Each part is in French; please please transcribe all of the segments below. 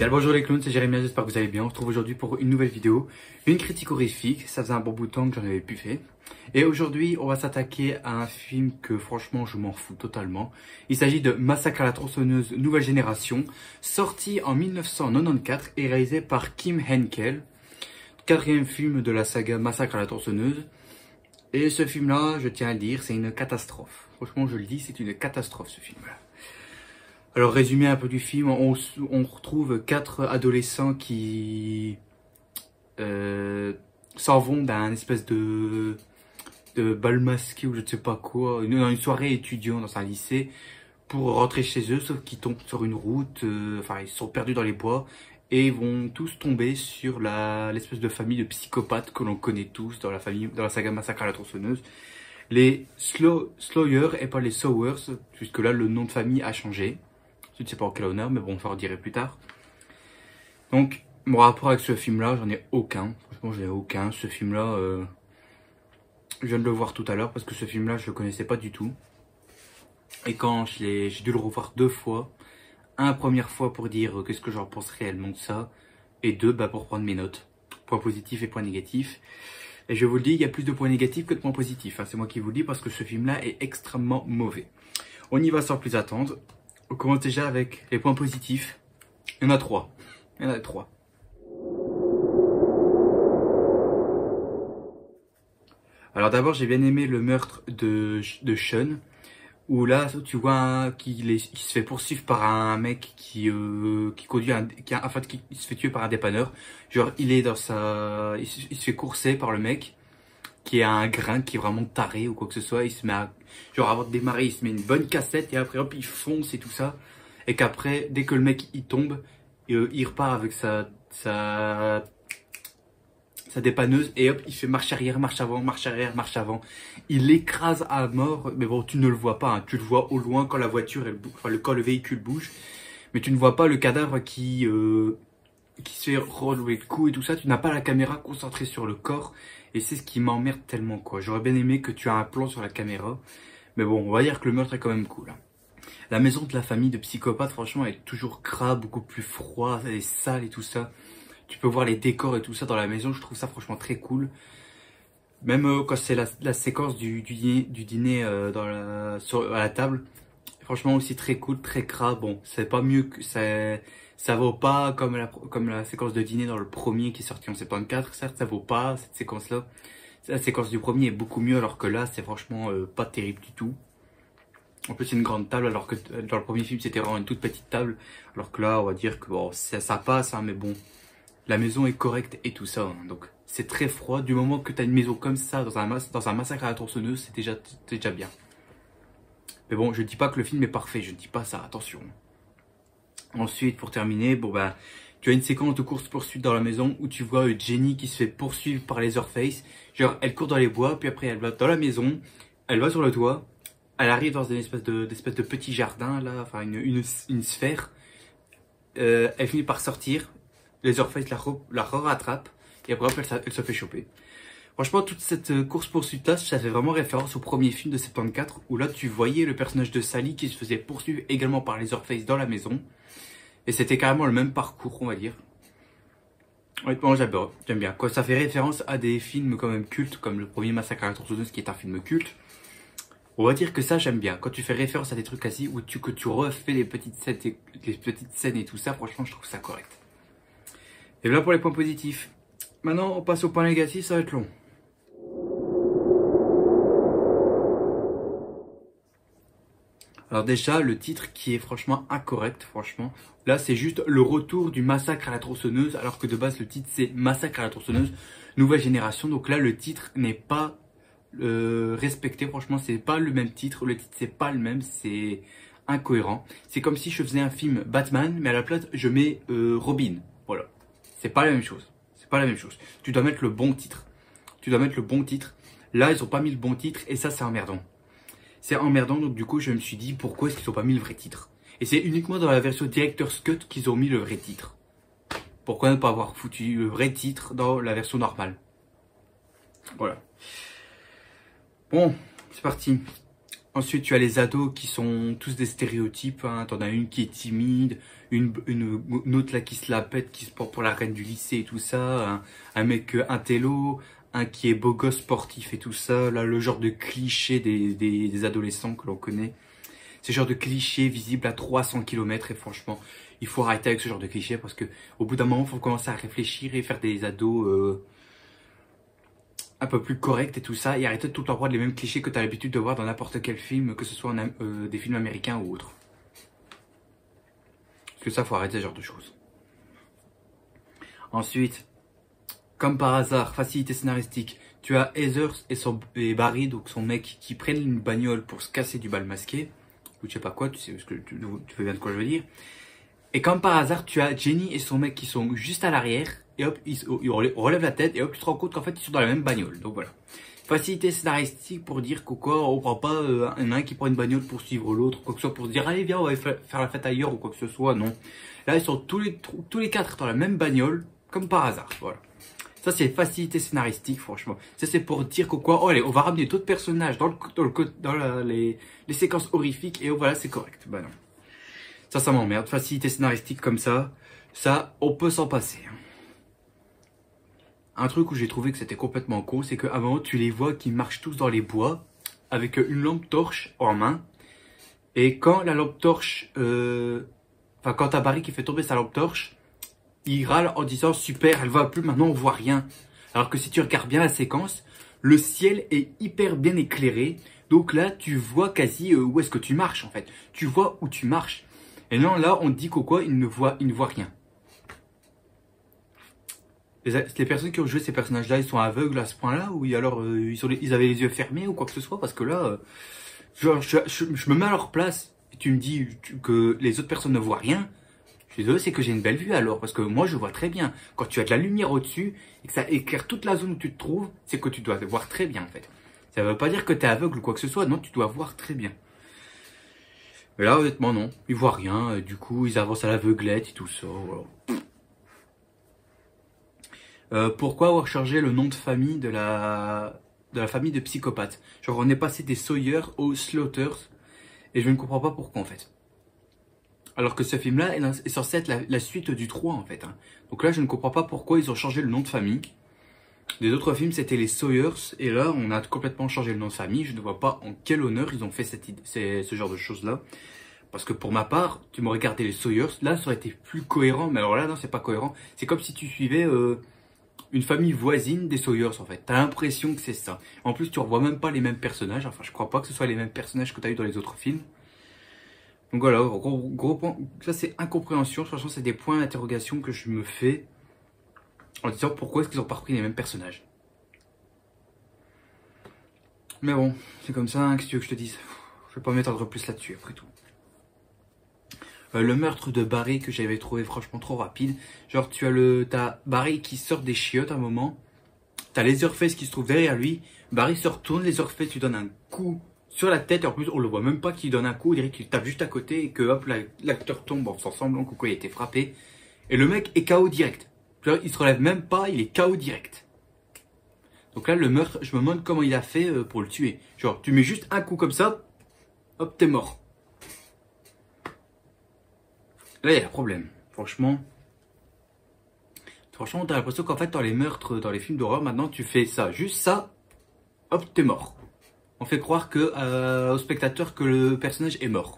Bien, bonjour les clowns, c'est Jérémy, j'espère que vous allez bien. On se retrouve aujourd'hui pour une nouvelle vidéo, une critique horrifique. Ça faisait un bon bout de temps que j'en avais plus fait. Et aujourd'hui, on va s'attaquer à un film que franchement, je m'en fous totalement. Il s'agit de Massacre à la tronçonneuse nouvelle génération, sorti en 1994 et réalisé par Kim Henkel. Quatrième film de la saga Massacre à la tronçonneuse. Et ce film-là, je tiens à le dire, c'est une catastrophe. Franchement, je le dis, c'est une catastrophe ce film-là. Alors, résumé un peu du film, on retrouve 4 adolescents qui s'en vont d'un espèce de bal masqué ou je ne sais pas quoi, une soirée étudiant dans un lycée pour rentrer chez eux, sauf qu'ils tombent sur une route, enfin ils sont perdus dans les bois et vont tous tomber sur l'espèce de famille de psychopathes que l'on connaît tous dans la saga Massacre à la tronçonneuse. Les Sawyer et pas les Sowers, puisque là le nom de famille a changé. Je ne sais pas en quel honneur, mais bon, je en dirai plus tard. Donc, mon rapport avec ce film-là, j'en ai aucun. Franchement, j'en ai aucun. Ce film-là, je viens de le voir tout à l'heure parce que ce film-là, je le connaissais pas du tout. Et quand j'ai dû le revoir 2 fois. Un, première fois pour dire qu'est-ce que j'en pense réellement de ça. Et 2, pour prendre mes notes. Points positifs et points négatifs. Et je vous le dis, il y a plus de points négatifs que de points positifs. C'est moi qui vous le dis parce que ce film-là est extrêmement mauvais. On y va sans plus attendre. On commence déjà avec les points positifs. Il y en a 3. Il y en a 3. Alors d'abord, j'ai bien aimé le meurtre de Sean. Où là, tu vois qu'il se fait poursuivre par un mec qui conduit qui se fait tuer par un dépanneur. Genre, il est dans il se fait courser par le mec qui a un grain, qui est vraiment taré ou quoi que ce soit. Il se met à, genre avant de démarrer, il se met une bonne cassette et après hop, il fonce et tout ça. Et qu'après, dès que le mec il tombe, il repart avec sa dépanneuse et hop, il fait marche arrière, marche avant, marche arrière, marche avant. Il l'écrase à mort, mais bon, tu ne le vois pas, hein. Tu le vois au loin quand la voiture, quand le véhicule bouge. Mais tu ne vois pas le cadavre qui se fait relever le cou et tout ça. Tu n'as pas la caméra concentrée sur le corps. Et c'est ce qui m'emmerde tellement, quoi. J'aurais bien aimé que tu aies un plan sur la caméra. Mais bon, on va dire que le meurtre est quand même cool, hein. La maison de la famille de psychopathes, franchement, elle est toujours crade, beaucoup plus froide, elle est sale et tout ça. Tu peux voir les décors et tout ça dans la maison. Je trouve ça franchement très cool. Même quand c'est la séquence du dîner à la table. Franchement aussi très cool, très crade. Bon, c'est pas mieux que ça vaut pas comme la séquence de dîner dans le premier qui est sorti en 74. Certes, ça vaut pas cette séquence-là. La séquence du premier est beaucoup mieux alors que là, c'est franchement pas terrible du tout. En plus, c'est une grande table alors que dans le premier film, c'était vraiment une toute petite table. Alors que là, on va dire que bon, ça passe, hein, mais bon, la maison est correcte et tout ça. Hein, donc, c'est très froid. Du moment que tu as une maison comme ça dans un massacre à la tronçonneuse, c'est déjà bien. Mais bon, je dis pas que le film est parfait, je ne dis pas ça, attention. Ensuite, pour terminer, tu as une séquence de course-poursuite dans la maison où tu vois Jenny qui se fait poursuivre par Leatherface. Genre, elle court dans les bois, puis après elle va dans la maison, elle va sur le toit, elle arrive dans une espèce de petit jardin, là, enfin une sphère. Elle finit par sortir, Leatherface la rattrape, et après elle se fait choper. Franchement, toute cette course-poursuite-là, ça fait vraiment référence au premier film de 74, où là, tu voyais le personnage de Sally qui se faisait poursuivre également par Leatherface dans la maison. Et c'était carrément le même parcours, on va dire. Honnêtement, j'aime bien. Quand ça fait référence à des films quand même cultes, comme le premier Massacre à la tronçonneuse, qui est un film culte, on va dire que ça, j'aime bien. Quand tu fais référence à des trucs ainsi, que tu refais les petites scènes et tout ça, franchement, je trouve ça correct. Et voilà pour les points positifs. Maintenant, on passe aux points négatifs, ça va être long. Alors déjà, le titre qui est franchement incorrect, franchement. Là, c'est juste le retour du massacre à la tronçonneuse, alors que de base, le titre, c'est Massacre à la tronçonneuse, nouvelle génération. Donc là, le titre n'est pas respecté, franchement, c'est pas le même titre. Le titre, c'est pas le même, c'est incohérent. C'est comme si je faisais un film Batman, mais à la place, je mets Robin. Voilà. C'est pas la même chose. C'est pas la même chose. Tu dois mettre le bon titre. Tu dois mettre le bon titre. Là, ils ont pas mis le bon titre, et ça, c'est emmerdant. C'est emmerdant, donc du coup je me suis dit pourquoi est-ce qu'ils n'ont pas mis le vrai titre. Et c'est uniquement dans la version Director's Cut qu'ils ont mis le vrai titre. Pourquoi ne pas avoir foutu le vrai titre dans la version normale? Voilà. Bon, c'est parti. Ensuite, tu as les ados qui sont tous des stéréotypes. Hein. T'en as une qui est timide, une autre là qui se la pète, qui se prend pour la reine du lycée et tout ça. Un mec intello, un qui est beau gosse sportif et tout ça. Là, le genre de cliché des adolescents que l'on connaît. C'est le genre de cliché visible à 300 km et franchement, il faut arrêter avec ce genre de cliché parce que au bout d'un moment, il faut commencer à réfléchir et faire des ados un peu plus corrects et tout ça et arrêter de tout le temps voir les mêmes clichés que tu as l'habitude de voir dans n'importe quel film, que ce soit des films américains ou autres. Parce que ça, faut arrêter ce genre de choses. Ensuite, comme par hasard, facilité scénaristique, tu as Heather et Barry, donc son mec, qui prennent une bagnole pour se casser du bal masqué. Ou je sais pas quoi, tu sais ce que tu veux bien de quoi je veux dire. Et comme par hasard, tu as Jenny et son mec qui sont juste à l'arrière. Et hop, ils relèvent la tête et hop, tu te rends compte qu'en fait, ils sont dans la même bagnole. Donc voilà. Facilité scénaristique pour dire qu'au quoi, on prend pas un qui prend une bagnole pour suivre l'autre, quoi que ce soit, pour se dire, allez, viens, on va faire la fête ailleurs ou quoi que ce soit. Non. Là, ils sont tous les quatre dans la même bagnole, comme par hasard. Voilà. Ça, c'est facilité scénaristique, franchement. Ça, c'est pour dire qu'au quoi, oh, allez, on va ramener d'autres personnages dans les séquences horrifiques et oh, voilà, c'est correct. Bah non. Ça m'emmerde. Facilité scénaristique comme ça, on peut s'en passer. Un truc où j'ai trouvé que c'était complètement con, c'est qu'à un moment, tu les vois qui marchent tous dans les bois avec une lampe torche en main. Et quand la lampe torche, quand t'as Barry qui fait tomber sa lampe torche, il râle en disant super, elle va plus, maintenant on voit rien. Alors que si tu regardes bien la séquence, le ciel est hyper bien éclairé. Donc là, tu vois quasi où est-ce que tu marches en fait. Tu vois où tu marches. Et non, là, on te dit qu'au quoi, il ne voit rien. Les personnes qui ont joué ces personnages-là, ils sont aveugles à ce point-là ou alors ils avaient les yeux fermés ou quoi que ce soit. Parce que là, je me mets à leur place et tu me dis que les autres personnes ne voient rien. Je suis désolé, c'est que j'ai une belle vue alors, parce que moi je vois très bien. Quand tu as de la lumière au-dessus et que ça éclaire toute la zone où tu te trouves, c'est que tu dois voir très bien en fait. Ça ne veut pas dire que tu es aveugle ou quoi que ce soit, non, tu dois voir très bien. Mais là, honnêtement, non, ils voient rien, du coup, ils avancent à l'aveuglette et tout ça. Voilà. Pourquoi avoir changé le nom de famille de la famille de psychopathes? Genre, on est passé des Sawyer aux Slaughters, et je ne comprends pas pourquoi en fait. Alors que ce film-là est censé être la suite du 3 en fait. Hein. Donc là, je ne comprends pas pourquoi ils ont changé le nom de famille. Les autres films, c'était les Sawyers. Et là, on a complètement changé le nom de famille. Je ne vois pas en quel honneur ils ont fait ce genre de choses-là. Parce que pour ma part, tu m'aurais regardé les Sawyers. Là, ça aurait été plus cohérent. Mais alors là, non, c'est pas cohérent. C'est comme si tu suivais une famille voisine des Sawyers en fait. T'as l'impression que c'est ça. En plus, tu revois même pas les mêmes personnages. Enfin, je crois pas que ce soit les mêmes personnages que tu as eu dans les autres films. Donc voilà, gros point, ça c'est incompréhension, franchement c'est des points d'interrogation que je me fais en disant pourquoi est-ce qu'ils ont pas repris les mêmes personnages. Mais bon, c'est comme ça, hein, qu'est-ce que tu veux que je te dise? Je vais pas m'étendre plus là-dessus après tout. Le meurtre de Barry que j'avais trouvé franchement trop rapide. Genre t'as Barry qui sort des chiottes à un moment, t'as Leatherface qui se trouve derrière lui, Barry se retourne, Leatherface lui donne un coup sur la tête, et en plus on le voit même pas qu'il donne un coup, on dirait qu'il tape juste à côté et que hop, l'acteur tombe en faisant semblant qu'il a été frappé. Et le mec est KO direct. Il se relève même pas, il est KO direct. Donc là, le meurtre, je me demande comment il a fait pour le tuer. Genre, tu mets juste un coup comme ça, hop, t'es mort. Là, il y a un problème. Franchement, t'as l'impression qu'en fait, dans les meurtres, dans les films d'horreur, maintenant, tu fais ça, juste ça, hop, t'es mort. On fait croire au spectateur que le personnage est mort.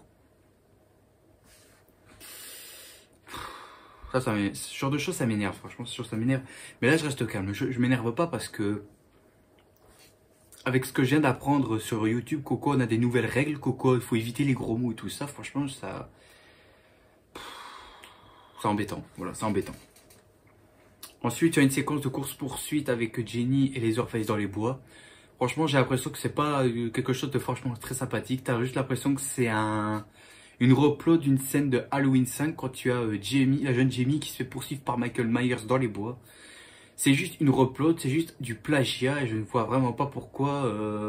Ce genre de choses, ça m'énerve. Franchement, ça m'énerve. Mais là, je reste calme. Je m'énerve pas parce que, avec ce que je viens d'apprendre sur YouTube, Coco, on a des nouvelles règles. Coco, il faut éviter les gros mots et tout ça. Franchement, c'est embêtant. Voilà, c'est embêtant. Ensuite, il y a une séquence de course-poursuite avec Jenny et Leatherface dans les bois. Franchement, j'ai l'impression que c'est pas quelque chose de franchement très sympathique. T'as juste l'impression que c'est une replot d'une scène de Halloween 5 quand tu as Jamie, la jeune Jamie qui se fait poursuivre par Michael Myers dans les bois. C'est juste une replot, c'est juste du plagiat et je ne vois vraiment pas pourquoi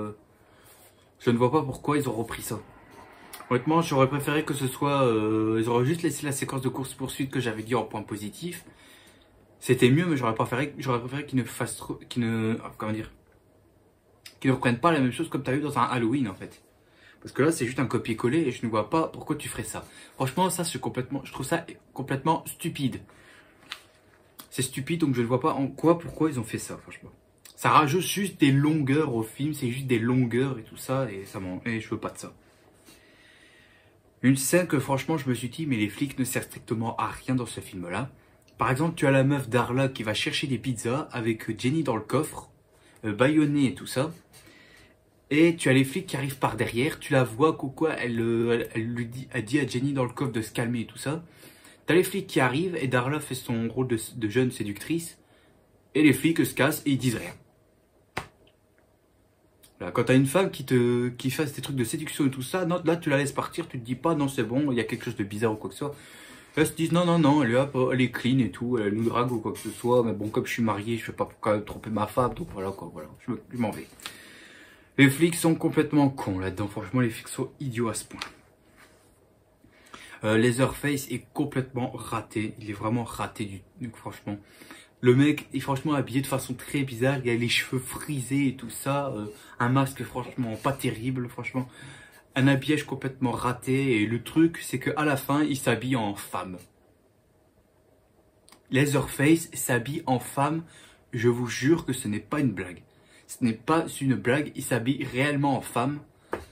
ils ont repris ça. Honnêtement, j'aurais préféré que ce soit ils auraient juste laissé la séquence de course-poursuite que j'avais dit en point positif. C'était mieux, mais j'aurais préféré qu'ils ne reprennent pas la même chose comme tu as eu dans un Halloween en fait. Parce que là, c'est juste un copier-coller et je ne vois pas pourquoi tu ferais ça. Franchement, ça, je trouve ça complètement stupide. C'est stupide, donc je ne vois pas pourquoi ils ont fait ça, franchement. Ça rajoute juste des longueurs au film, c'est juste des longueurs et tout ça, et je veux pas de ça. Une scène que franchement, je me suis dit, mais les flics ne servent strictement à rien dans ce film-là. Par exemple, tu as la meuf Darla qui va chercher des pizzas avec Jenny dans le coffre, bâillonnée et tout ça. Et tu as les flics qui arrivent par derrière, tu la vois, quoi, elle dit à Jenny dans le coffre de se calmer et tout ça. T'as les flics qui arrivent et Darla fait son rôle de jeune séductrice. Et les flics se cassent et ils disent rien. Là, quand t'as une femme qui fasse des trucs de séduction et tout ça, non, là tu la laisses partir, tu te dis pas non c'est bon, il y a quelque chose de bizarre ou quoi que ce soit. Là ils se disent non, elle est clean et tout, elle nous drague ou quoi que ce soit, mais bon comme je suis marié, je vais pas quand même tromper ma femme, donc voilà quoi, voilà, je m'en vais. Les flics sont complètement cons là-dedans, franchement les flics sont idiots à ce point. Leatherface est complètement raté, il est vraiment raté franchement. Le mec est franchement habillé de façon très bizarre, il a les cheveux frisés et tout ça, un masque franchement pas terrible, franchement. Un habillage complètement raté et le truc c'est qu'à la fin il s'habille en femme. Leatherface s'habille en femme, je vous jure que ce n'est pas une blague. Ce n'est pas une blague, il s'habille réellement en femme.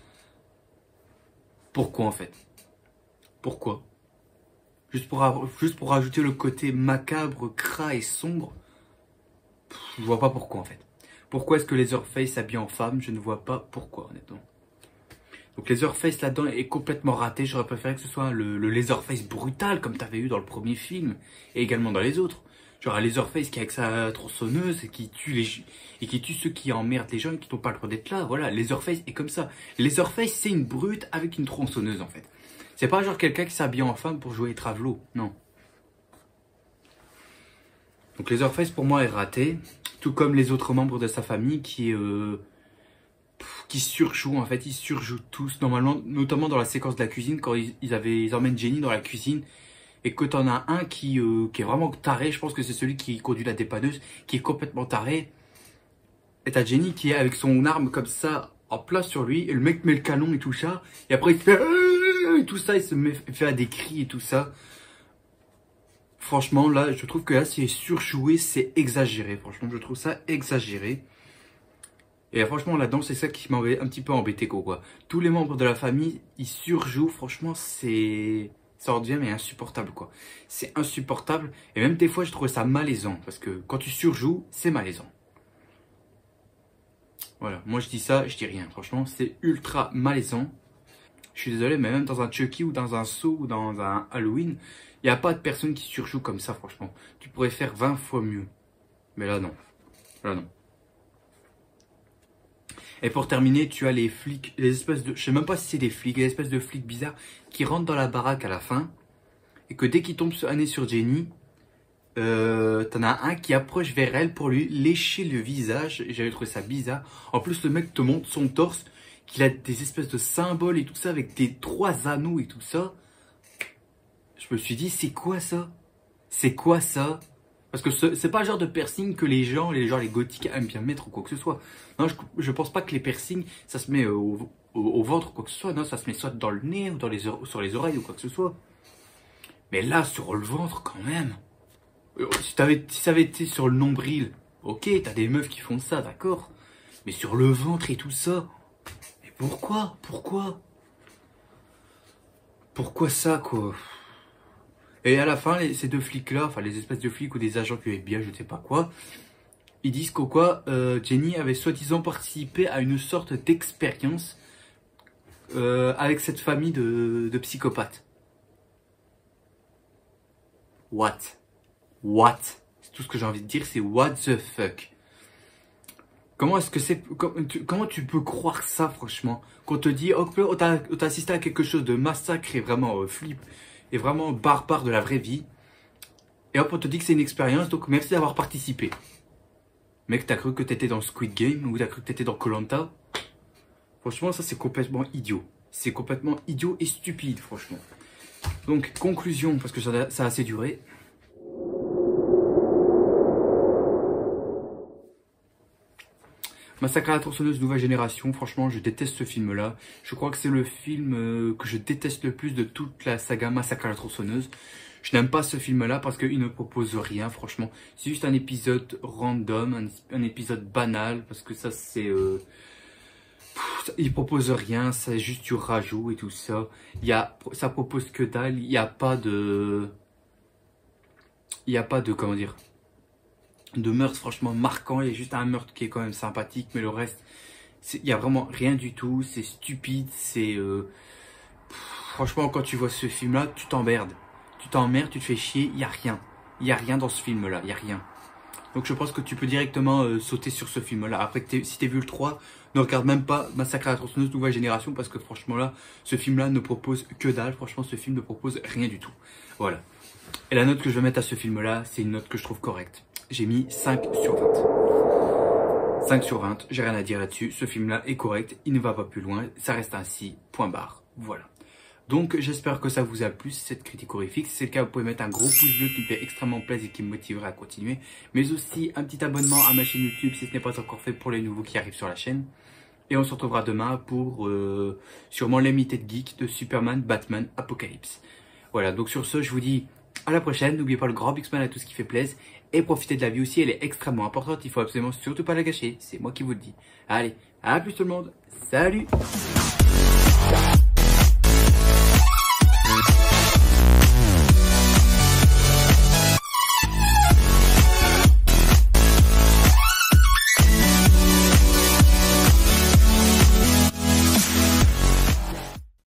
Pourquoi en fait? Pourquoi? Juste pour rajouter le côté macabre, gras et sombre. Je vois pas pourquoi en fait. Pourquoi est-ce que Leatherface s'habille en femme? Je ne vois pas pourquoi honnêtement. Donc Leatherface là-dedans est complètement raté. J'aurais préféré que ce soit le Leatherface brutal comme tu avais eu dans le premier film. Et également dans les autres. Genre un Leatherface qui est avec sa tronçonneuse et qui tue ceux qui emmerdent les gens et qui n'ont pas le droit d'être là. Voilà, Leatherface est comme ça. Leatherface c'est une brute avec une tronçonneuse en fait. C'est pas genre quelqu'un qui s'habille en femme pour jouer Travelo, non. Donc Leatherface pour moi est raté, tout comme les autres membres de sa famille qui surjouent en fait, ils surjouent tous normalement, notamment dans la séquence de la cuisine quand ils emmènent Jenny dans la cuisine et que t'en as un qui est vraiment taré, je pense que c'est celui qui conduit la dépanneuse, qui est complètement taré. Et t'as Jenny qui est avec son arme comme ça en place sur lui et le mec met le canon et tout ça et après il fait et tout ça, il se fait à des cris et tout ça. Franchement, là, je trouve que là, c'est surjoué, c'est exagéré. Franchement, je trouve ça exagéré. Et franchement, là-dedans, c'est ça qui m'avait un petit peu embêté, quoi. Tous les membres de la famille, ils surjouent. Franchement, ça en devient mais insupportable, quoi. C'est insupportable. Et même des fois, je trouvais ça malaisant. Parce que quand tu surjoues, c'est malaisant. Voilà, moi je dis ça, je dis rien. Franchement, c'est ultra malaisant. Je suis désolé, mais même dans un Chucky ou dans un Saw ou dans un Halloween, il n'y a pas de personne qui surjoue comme ça, franchement. Tu pourrais faire 20 fois mieux. Mais là, non. Là, non. Et pour terminer, tu as les flics, les espèces de... Je sais même pas si c'est des flics, les espèces de flics bizarres qui rentrent dans la baraque à la fin. Et que dès qu'ils tombent un nez sur Jenny, t'en as un qui approche vers elle pour lui lécher le visage. J'avais trouvé ça bizarre. En plus, le mec te montre son torse, qu'il a des espèces de symboles et tout ça, avec des 3 anneaux et tout ça. Je me suis dit, c'est quoi ça? C'est quoi ça? Parce que c'est pas le genre de piercing que les gothiques aiment bien mettre ou quoi que ce soit. Non, je pense pas que les piercings, ça se met au ventre ou quoi que ce soit. Non, ça se met soit dans le nez ou sur les oreilles ou quoi que ce soit. Mais là, sur le ventre quand même. Si ça avait été sur le nombril, ok, t'as des meufs qui font ça, d'accord. Mais sur le ventre et tout ça, mais pourquoi? Pourquoi ça, quoi? Et à la fin, ces deux flics-là, enfin les espèces de flics ou des agents du FBI, je ne sais pas quoi, ils disent qu'au quoi, Jenny avait soi-disant participé à une sorte d'expérience avec cette famille de psychopathes. What? C'est tout ce que j'ai envie de dire, c'est what the fuck? Comment est-ce que c'est... Comment tu peux croire ça, franchement? Qu'on te dit, oh, t'as assisté à quelque chose de massacre et vraiment flip, et vraiment barbare de la vraie vie. Et hop, on te dit que c'est une expérience, donc merci d'avoir participé. Mec, t'as cru que t'étais dans Squid Game, ou t'as cru que t'étais dans koh Lanta? Franchement, ça c'est complètement idiot. C'est complètement idiot et stupide, franchement. Donc, conclusion, parce que ça a assez duré. Massacre à la tronçonneuse nouvelle génération, franchement je déteste ce film là. Je crois que c'est le film que je déteste le plus de toute la saga Massacre à la tronçonneuse. Je n'aime pas ce film là parce qu'il ne propose rien franchement. C'est juste un épisode random, un épisode banal parce que ça c'est... il propose rien, c'est juste du rajout et tout ça. Ça propose que dalle, il n'y a pas de... comment dire, de meurtre franchement marquant. Il y a juste un meurtre qui est quand même sympathique, mais le reste, il y a vraiment rien du tout. C'est stupide, franchement, quand tu vois ce film là, tu t'emmerdes, tu te fais chier. Il y a rien dans ce film là, il y a rien. Donc je pense que tu peux directement sauter sur ce film là. Après si t'as vu le 3, ne regarde même pas Massacre à la tronçonneuse nouvelle génération, parce que franchement là, ce film là ne propose que dalle. Franchement, ce film ne propose rien du tout. Voilà. Et la note que je vais mettre à ce film là, c'est une note que je trouve correcte. J'ai mis 5 sur 20. 5 sur 20, j'ai rien à dire là-dessus. Ce film là est correct, il ne va pas plus loin, ça reste ainsi, point barre. Voilà. Donc j'espère que ça vous a plu, cette critique horrifique. Si c'est le cas, vous pouvez mettre un gros pouce bleu qui me fait extrêmement plaisir et qui me motivera à continuer. Mais aussi un petit abonnement à ma chaîne YouTube si ce n'est pas encore fait pour les nouveaux qui arrivent sur la chaîne. Et on se retrouvera demain pour sûrement l'Limited Geek de Superman, Batman, Apocalypse. Voilà, donc sur ce, je vous dis à la prochaine. N'oubliez pas le grand big smile à tout ce qui fait plaisir. Et profitez de la vie aussi, elle est extrêmement importante. Il faut absolument surtout pas la gâcher, c'est moi qui vous le dis. Allez, à plus tout le monde. Salut!